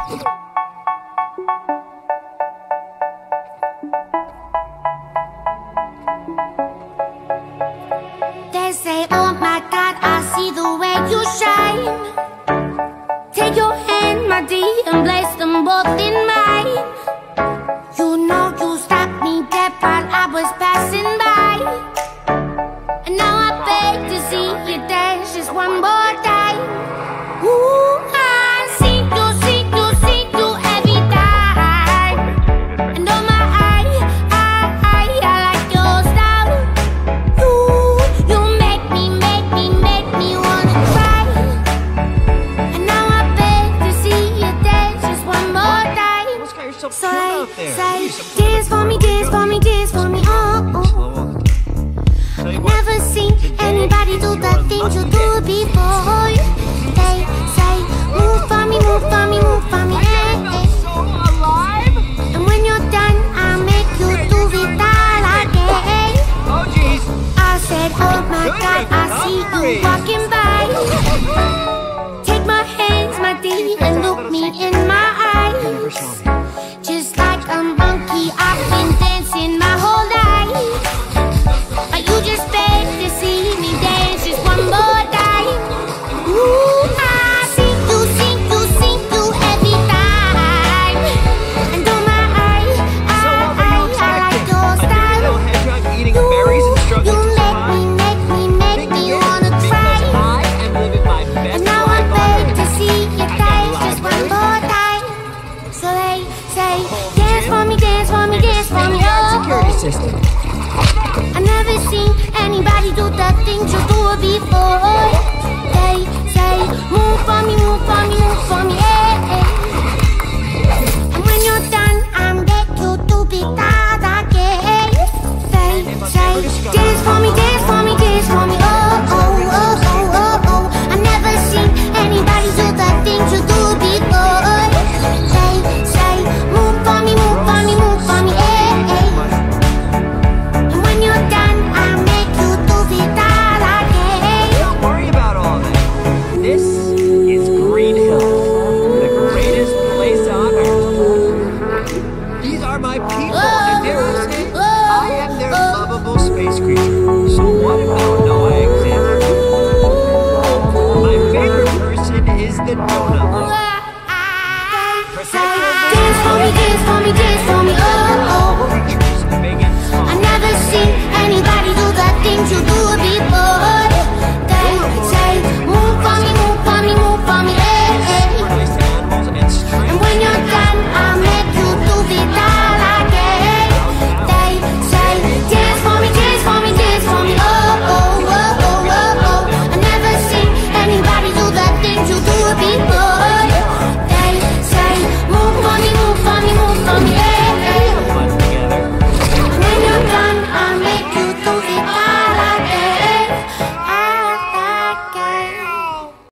They say, oh my God, I see the way you shine. Take your hand, my dear, and place them both in mine. You know you stopped me dead while I was passing by. And now I beg to see you dance just one more time. Ooh, I see you every time. And oh my, I like your style. You make me wanna cry. And now I beg to see you dance just one more time. So I say, dance for me, dance for me, dance for me, oh. I've never seen anybody do the things you do before. They say, move for me, move for me, move for me, and when you're done, I'll make you do it all again. I said, oh my God, I see you walking by. Take my hands, my dear, and look me in my eyes. Just like a monkey, I've been dancing my whole life. But you just beg to see me dance just one more time. Ooh, I see you every time. And oh my, I like your style. You make me wanna cry. And now I beg to see you dance just one more time. So they say, dance for me, dance for me, dance for me, oh. Security system.